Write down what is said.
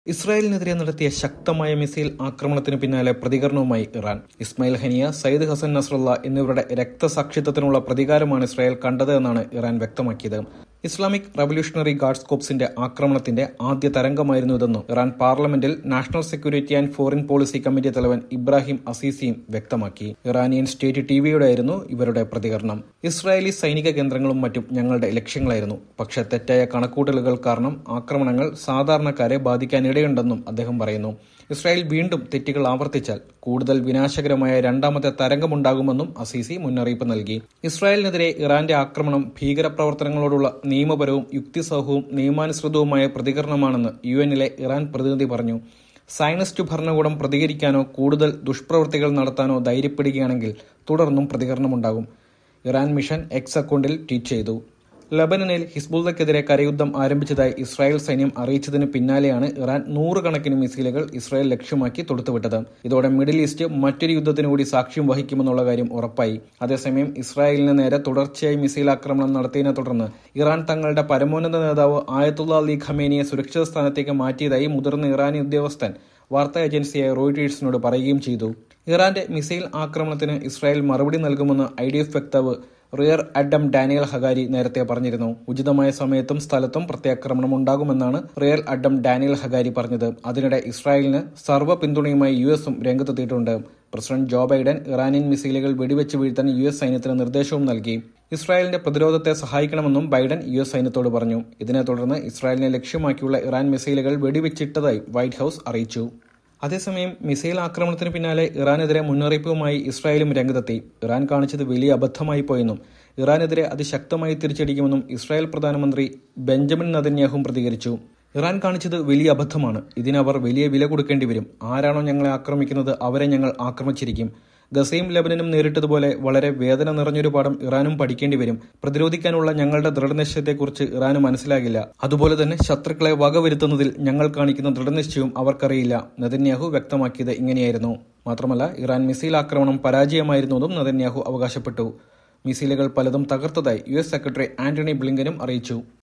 ഇസ്രായേലിനെതിരെ നടത്തിയ ശക്തമായ മിസൈൽ ആക്രമണത്തിന് പിന്നാലെ പ്രതികരണവുമായി Iran. Ismail Haniyeh, Sayyid Hassan Nasrallah എന്നിവരുടെ രക്തസാക്ഷിത്വത്തിനുള്ള പ്രതികാരമാണ് ഇസ്രായേൽ കണ്ടത് എന്നാണ് ഇറാൻ വ്യക്തമാക്കിയത്. ഇസ്ലാമിക് റവല്യൂഷണറി ഗാർഡ്സ് കോർപ്സിന്റെ ആക്രമണത്തിന്റെ ആദ്യ തരംഗമായിരുന്നു ഇതെന്നും ഇറാൻ പാർലമെന്റിൽ national security and foreign policy committee തലവൻ ഇബ്രാഹിം അസീസിയും വ്യക്തമാക്കി. ഇറാനിയൻ സ്റ്റേറ്റ് ടിവിയോടായിരുന്നു ഇവരുടെ പ്രതികരണം. ഇസ്രായേലി സൈനിക കേന്ദ്രങ്ങളും മറ്റും ഞങ്ങളുടെ ലക്ഷ്യങ്ങളായിരുന്നു. പക്ഷേ തെറ്റായ കണക്കൂട്ടലുകൾ കാരണം ആക്രമണങ്ങൾ സാധാരണക്കാരെ ബാധിക്കാനിടയുണ്ടെന്നും അദ്ദേഹം പറയുന്നു. ഇസ്രായേൽ വീണ്ടും തെറ്റുകൾ ആവർത്തിച്ചാൽ കൂടുതൽ വിനാശകരമായ രണ്ടാമത്തെ തരംഗമുണ്ടാകുമെന്നും അസീസി മുന്നറിയിപ്പ് നൽകി. ഇസ്രായേലിനെതിരെ ഇറാന്റെ ആക്രമണം ഭീകരപ്രവർത്തനങ്ങളോടുള്ള നിയമപരവും യുക്തിസഹവും നിയമാനുസൃതവുമായ പ്രതികരണമാണെന്ന് യുഎന്നിലെ ഇറാൻ പ്രതിനിധി പറഞ്ഞു. സയനിസ്റ്റ് ഭരണകൂടം പ്രതികരിക്കാനോ കൂടുതൽ ദുഷ്പ്രവൃത്തികൾ നടത്താനോ ധൈര്യപ്പെടുകയാണെങ്കിൽ തുടർന്നും പ്രതികരണമുണ്ടാകും. ഇറാൻ മിഷൻ എക്സ് അക്കൗണ്ടിൽ ട്വീറ്റ് ചെയ്തു. ലബനനിൽ ഹിസ്ബുള്ളക്കെതിരെ കരയുദ്ധം ആരംഭിച്ചതായി ഇസ്രായേൽ സൈന്യം അറിയിച്ചതിന് പിന്നാലെയാണ് ഇറാൻ നൂറുകണക്കിന് മിസൈലുകൾ ഇസ്രായേൽ ലക്ഷ്യമാക്കി തൊടുത്തുവിട്ടത്. ഇതോടെ മിഡിൽ ഈസ്റ്റ് മറ്റൊരു യുദ്ധത്തിനു കൂടി സാക്ഷ്യം വഹിക്കുമെന്നുള്ള കാര്യം ഉറപ്പായി. അതേസമയം ഇസ്രായേലിന് നേരെ തുടർച്ചയായി മിസൈൽ ആക്രമണം നടത്തിയതിനെ തുടർന്ന് ഇറാൻ തങ്ങളുടെ പരമോന്നത നേതാവ് ആയത്തുള്ള അലി ഖമേനിയെ സുരക്ഷിത സ്ഥാനത്തേക്ക് മാറ്റിയതായി മുതിർന്ന ഇറാനി ഉദ്യോഗസ്ഥൻ വാർത്താ ഏജൻസിയായ റോയിട്ടേഴ്സിനോട് പറയുകയും ചെയ്തു. ഇറാന്റെ മിസൈൽ ആക്രമണത്തിന് ഇസ്രായേൽ മറുപടി നൽകുമെന്ന് IDF വക്താവ് റിയർ അഡം ഡാനിയൽ ഹഗാരി നേരത്തെ പറഞ്ഞിരുന്നു. ഉചിതമായ സമയത്തും സ്ഥലത്തും പ്രത്യാക്രമണം ഉണ്ടാകുമെന്നാണ് റിയർ അഡം ഡാനിയൽ ഹഗാരി പറഞ്ഞത്. അതിനിടെ ഇസ്രായേലിന് സർവ്വ പിന്തുണയുമായി US-ഉം രംഗത്തെത്തിയിട്ടുണ്ട്. പ്രസിഡന്റ് ജോ ബൈഡൻ ഇറാനിയൻ മിസൈലുകൾ വെടിവെച്ച് വീഴ്ത്താൻ US സൈന്യത്തിന് നിർദ്ദേശവും നൽകി. ഇസ്രായേലിന്റെ പ്രതിരോധത്തെ സഹായിക്കണമെന്നും ബൈഡൻ US സൈന്യത്തോട് പറഞ്ഞു. ഇതിനെ തുടർന്ന് ഇസ്രായേലിനെ ലക്ഷ്യമാക്കിയുള്ള ഇറാൻ മിസൈലുകൾ വെടിവെച്ചിട്ടതായി വൈറ്റ് ഹൌസ് അറിയിച്ചു. അതേസമയം മിസൈൽ ആക്രമണത്തിന് പിന്നാലെ ഇറാനെതിരെ മുന്നറിയിപ്പുമായി ഇസ്രായേലും രംഗത്തെത്തി. ഇറാൻ കാണിച്ചത് വലിയ അബദ്ധമായി പോയെന്നും ഇറാനെതിരെ അതിശക്തമായി തിരിച്ചടിക്കുമെന്നും ഇസ്രായേൽ പ്രധാനമന്ത്രി ബെഞ്ചമിൻ നെതന്യാഹുവും പ്രതികരിച്ചു. ഇറാൻ കാണിച്ചത് വലിയ അബദ്ധമാണ്. ഇതിനവർ വലിയ വില കൊടുക്കേണ്ടി വരും. ആരാണോ ഞങ്ങളെ ആക്രമിക്കുന്നത് അവരെ ഞങ്ങൾ ആക്രമിച്ചിരിക്കും. ഗസയും ലെബനനും നേരിട്ടതുപോലെ വളരെ വേദന നിറഞ്ഞൊരു പാഠം ഇറാനും പഠിക്കേണ്ടി വരും. പ്രതിരോധിക്കാനുള്ള ഞങ്ങളുടെ ദൃഢനിശ്ചയത്തെക്കുറിച്ച് ഇറാന് മനസ്സിലാകില്ല. അതുപോലെ തന്നെ ശത്രുക്കളെ വകവരുത്തുന്നതിൽ ഞങ്ങൾ കാണിക്കുന്ന ദൃഢനിശ്ചയവും അവർക്കറിയില്ല. നെതന്യാഹു വ്യക്തമാക്കിയത് ഇങ്ങനെയായിരുന്നു. മാത്രമല്ല, ഇറാൻ മിസൈൽ ആക്രമണം പരാജയമായിരുന്നുവെന്നും നെതന്യാഹു അവകാശപ്പെട്ടു. മിസൈലുകൾ പലതും തകർത്തതായി US സെക്രട്ടറി ആന്റണി ബ്ലിങ്കനും അറിയിച്ചു.